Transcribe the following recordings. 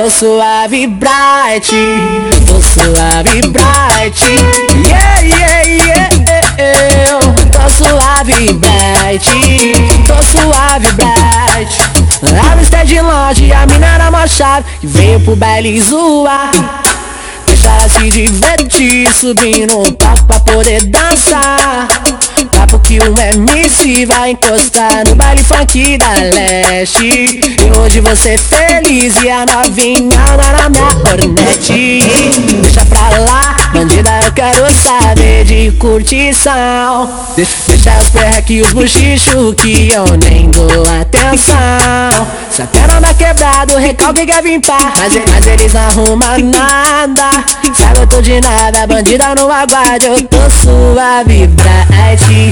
Tô suave bright, tô suave bright, yeah, yeah, yeah. Tô suave bright, tô suave bright. A vista de longe, a mina era mó chave e veio pro baile zoar. Deixa ela se divertir, subir no palco pra poder dançar. Papo que o MC vai encostar no baile funk da leste. E hoje você feliz e a novinha anda na minha cornete. Deixa pra lá, bandida, eu quero saber de curtição. Deixa os perreque e os bochichos que eu nem dou atenção. Se até não dá quebrado, o recalque quer vir pá, mas eles não arrumam nada. Sabe, eu tô de nada, bandida no aguarde, eu tô suave bright.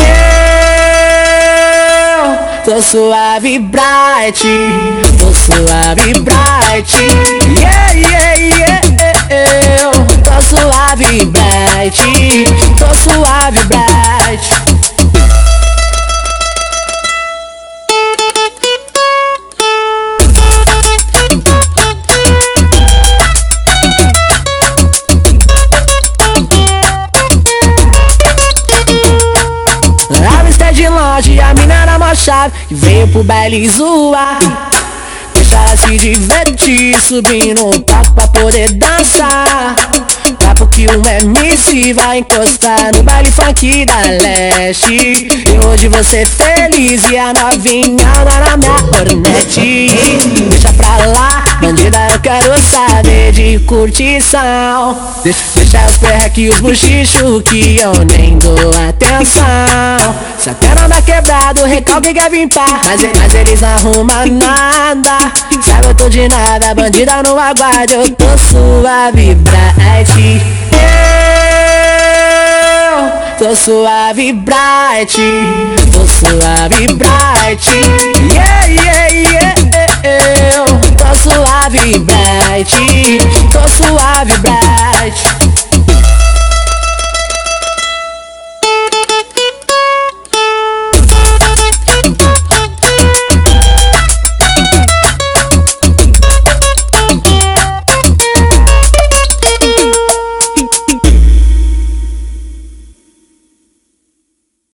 Eu tô suave bright, tô suave bright, yeah, yeah, yeah. Tô suave bright, tô suave bright. De longe, a mina era mó chave e veio pro baile zoar. Deixa ela se divertir, subir no palco pra poder dançar. Papo que o MC vai encostar no baile funk da leste. E hoje você feliz e a novinha anda na minha cornete. Deixa pra lá, bandida, eu quero saber de curtição. Deixa os perreque e os bochichos que eu nem dou atenção. Se até não dá quebrado, o recalque quer vir pá, mas eles não arrumam nada. Sabe, eu tô de nada, bandida no aguarde, eu tô suave bright. Eu tô suave bright, tô suave bright, yeah, yeah, yeah. Tô suave bright, tô suave bright.